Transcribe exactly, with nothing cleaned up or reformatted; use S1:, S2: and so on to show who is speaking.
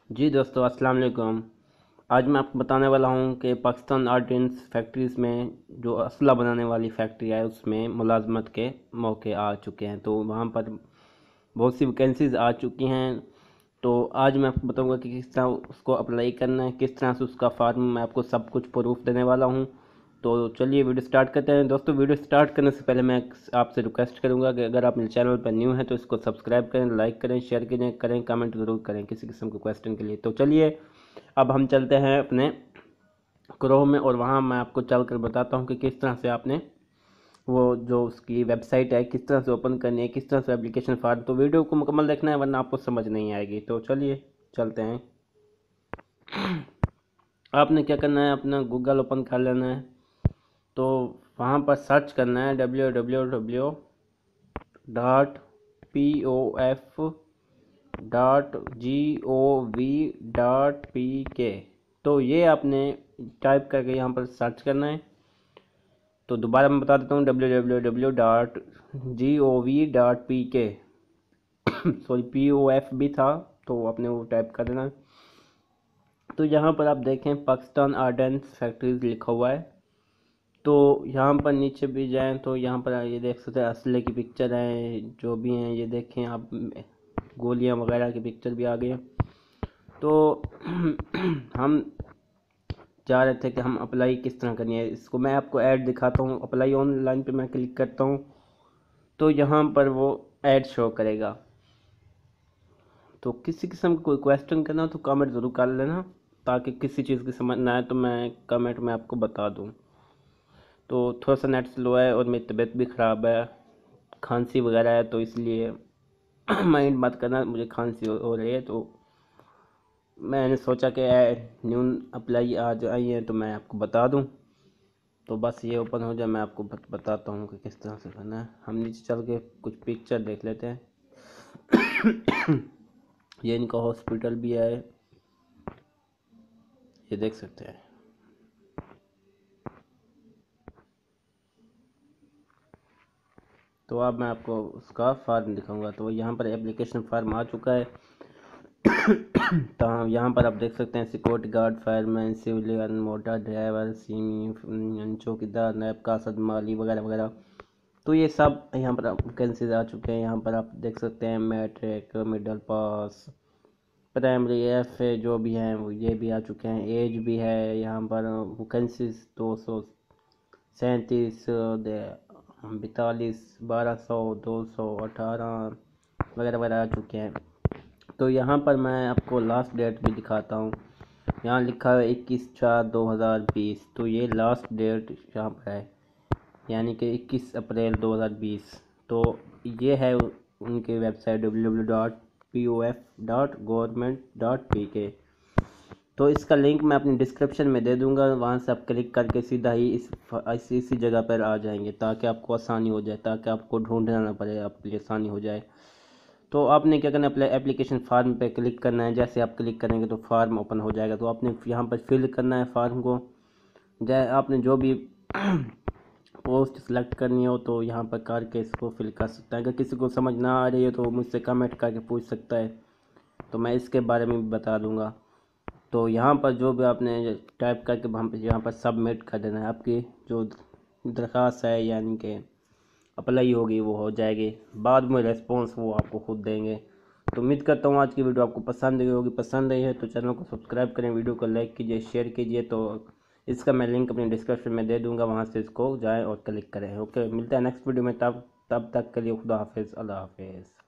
S1: जी दोस्तों, अस्सलाम वालेकुम। आज मैं आपको बताने वाला हूँ कि पाकिस्तान ऑर्डिनेंस फैक्ट्रीज़ में जो असला बनाने वाली फैक्ट्री है उसमें मुलाजमत के मौके आ चुके हैं। तो वहाँ पर बहुत सी वैकेंसीज़ आ चुकी हैं। तो आज मैं आपको बताऊँगा कि किस तरह उसको अप्लाई करना है, किस तरह से उसका फॉर्म, मैं आपको सब कुछ प्रूफ देने वाला हूँ। तो चलिए वीडियो स्टार्ट करते हैं। दोस्तों, वीडियो स्टार्ट करने से पहले मैं आपसे रिक्वेस्ट करूंगा कि अगर आप मेरे चैनल पर न्यू हैं तो इसको सब्सक्राइब करें, लाइक करें, शेयर करें करें कमेंट ज़रूर करें किसी किस्म के क्वेश्चन के लिए। तो चलिए अब हम चलते हैं अपने क्रोम में और वहाँ मैं आपको चल कर बताता हूँ कि किस तरह से आपने वो जो उसकी वेबसाइट है किस तरह से ओपन करनी है, किस तरह से एप्लीकेशन फॉर्म। तो वीडियो को मुकम्मल देखना है वरना आपको समझ नहीं आएगी। तो चलिए चलते हैं। आपने क्या करना है, अपना गूगल ओपन कर लेना है। तो वहाँ पर सर्च करना है W W W dot P O F dot G O V dot P K. तो ये आपने टाइप करके यहाँ पर सर्च करना है। तो दोबारा मैं बता देता हूँ W W W dot G O V dot P K. Sorry, P O F भी था तो आपने वो टाइप कर देना। तो यहाँ पर आप देखें पाकिस्तान ऑर्डिनेंस फैक्ट्रीज लिखा हुआ है। तो यहाँ पर नीचे भी जाएं तो यहाँ पर ये देख सकते हैं असले की पिक्चर है, जो भी हैं ये देखें आप, गोलियां वगैरह की पिक्चर भी आ गई हैं। तो हम चाह रहे थे कि हम अप्लाई किस तरह करनी है, इसको मैं आपको ऐड दिखाता हूँ। अप्लाई ऑनलाइन पे मैं क्लिक करता हूँ तो यहाँ पर वो ऐड शो करेगा। तो किसी किस्म का कोई क्वेश्चन करना हो तो कमेंट ज़रूर कर लेना, ताकि किसी चीज़ की समझ ना आए तो मैं कमेंट में आपको बता दूँ। तो थोड़ा सा नेट स्लो है और मेरी तबीयत भी ख़राब है, खांसी वगैरह है, तो इसलिए माइंड मत करना, मुझे खांसी हो, हो रही है। तो मैंने सोचा कि न्यू अप्लाई आज आई है तो मैं आपको बता दूं। तो बस ये ओपन हो जाए मैं आपको बत, बताता हूँ कि किस तरह से करना है। हम नीचे चल के कुछ पिक्चर देख लेते हैं। ये इनका हॉस्पिटल भी है, ये देख सकते हैं। तो अब मैं आपको उसका फार्म दिखाऊंगा। तो यहाँ पर एप्लीकेशन फार्म आ चुका है। तो यहाँ पर आप देख सकते हैं security guard, fireman, civilian, motor driver, सीमी, चौकीदार, नायब कासद, माली वगैरह वगैरह। तो ये सब यहाँ पर वैकेंसीज आ चुके हैं। यहाँ पर आप देख सकते हैं matric, middle pass, primary, F A जो भी हैं वो ये भी आ चुके हैं। एज भी है यहाँ पर। वैकेंसीज दो सौ सैंतीस, बैतालीस, बारह सौ, दो सौ अठारह वगैरह वगैरह आ चुके हैं। तो यहाँ पर मैं आपको लास्ट डेट भी दिखाता हूँ। यहाँ लिखा है इक्कीस चार दो हज़ार बीस। तो ये लास्ट डेट यहाँ पर है, यानी कि इक्कीस अप्रैल दो हज़ार बीस। तो ये है उनकी website W W W dot P O F dot government dot P K. तो इसका लिंक मैं अपनी डिस्क्रिप्शन में दे दूंगा, वहाँ से आप क्लिक करके सीधा ही इस इसी इसी जगह पर आ जाएंगे, ताकि आपको आसानी हो जाए, ताकि आपको ढूंढना ना पड़े, आपके लिए आसानी हो जाए। तो आपने क्या करना है, एप्लीकेशन फार्म पे क्लिक करना है। जैसे आप क्लिक करेंगे तो फार्म ओपन हो जाएगा। तो आपने यहाँ पर फिल करना है फार्म को। जैसे आपने जो भी पोस्ट सेलेक्ट करनी हो तो यहाँ पर करके इसको फिल कर सकता है। अगर किसी को समझ ना आ रही है तो मुझसे कमेंट करके पूछ सकता है, तो मैं इसके बारे में भी बता दूंगा। तो यहाँ पर जो भी आपने टाइप करके वहाँ पर यहाँ पर सबमिट कर देना है। आपकी जो दरख्वास्त है यानी कि अप्लाई होगी वो हो जाएगी। बाद में रेस्पॉन्स वो आपको खुद देंगे। तो उम्मीद करता हूँ आज की वीडियो आपको पसंद आई होगी। पसंद आई है तो चैनल को सब्सक्राइब करें, वीडियो को लाइक कीजिए, शेयर कीजिए। तो इसका मैं लिंक अपनी डिस्क्रिप्शन में दे दूँगा, वहाँ से इसको जाएँ और क्लिक करें। ओके, मिलते हैं नेक्स्ट वीडियो में। तब तब तक के लिए खुदा हाफिज़, अल्लाह हाफिज़।